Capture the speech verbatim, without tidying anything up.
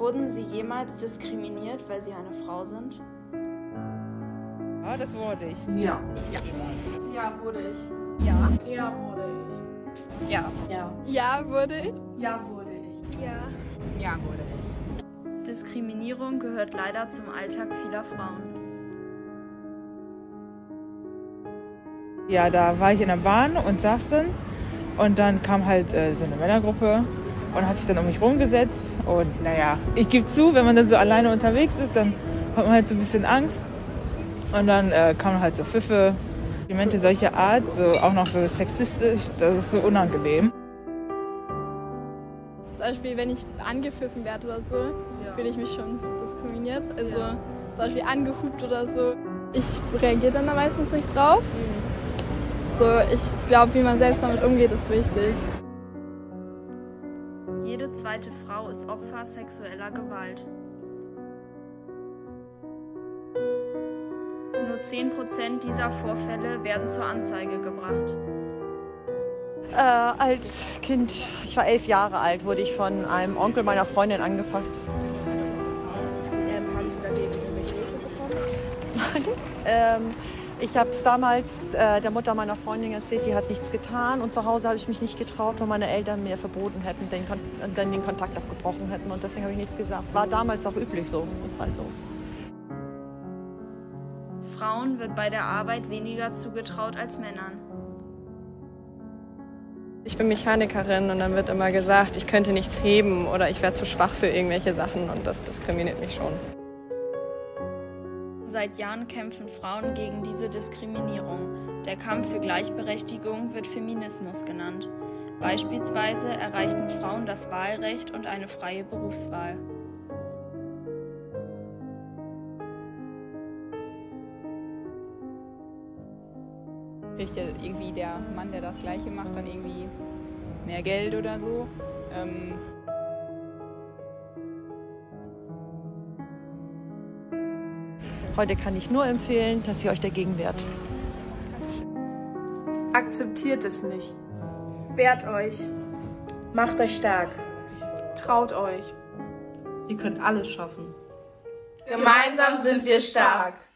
Wurden Sie jemals diskriminiert, weil Sie eine Frau sind? Ja, das wurde ich. Ja. Ja. Ja, wurde ich. Ja. Ja, wurde ich. Ja. Ja. Ja, wurde ich. Ja, wurde ich. Ja. Ja, wurde ich. Diskriminierung gehört leider zum Alltag vieler Frauen. Ja, da war ich in der Bahn und saß dann und dann kam halt äh, so eine Männergruppe und hat sich dann um mich rumgesetzt und naja, ich gebe zu, wenn man dann so alleine unterwegs ist, dann hat man halt so ein bisschen Angst und dann äh, kamen halt so Pfiffe, Komplimente solcher Art, so auch noch so sexistisch, das ist so unangenehm. Zum Beispiel, wenn ich angepfiffen werde oder so, ja. fühle ich mich schon diskriminiert. Also ja. zum Beispiel angehupt oder so. Ich reagiere dann da meistens nicht drauf. Mhm. So, ich glaube, wie man selbst damit umgeht, ist wichtig. Jede zweite Frau ist Opfer sexueller Gewalt. Nur zehn Prozent dieser Vorfälle werden zur Anzeige gebracht. Äh, als Kind, ich war elf Jahre alt, wurde ich von einem Onkel meiner Freundin angefasst. Ähm, haben Sie dagegen irgendwelche Hilfe bekommen? ähm, ich habe es damals äh, der Mutter meiner Freundin erzählt, die hat nichts getan. Und zu Hause habe ich mich nicht getraut, weil meine Eltern mir verboten hätten, den, Kon dann den Kontakt abgebrochen hätten. Und deswegen habe ich nichts gesagt. War damals auch üblich so, ist halt so. Frauen wird bei der Arbeit weniger zugetraut als Männern. Ich bin Mechanikerin und dann wird immer gesagt, ich könnte nichts heben oder ich wäre zu schwach für irgendwelche Sachen und das diskriminiert mich schon. Seit Jahren kämpfen Frauen gegen diese Diskriminierung. Der Kampf für Gleichberechtigung wird Feminismus genannt. Beispielsweise erreichten Frauen das Wahlrecht und eine freie Berufswahl. Kriegt ja irgendwie der Mann, der das Gleiche macht, dann irgendwie mehr Geld oder so. Ähm Heute kann ich nur empfehlen, dass ihr euch dagegen wehrt. Akzeptiert es nicht. Wehrt euch. Macht euch stark. Traut euch. Ihr könnt alles schaffen. Gemeinsam sind wir stark.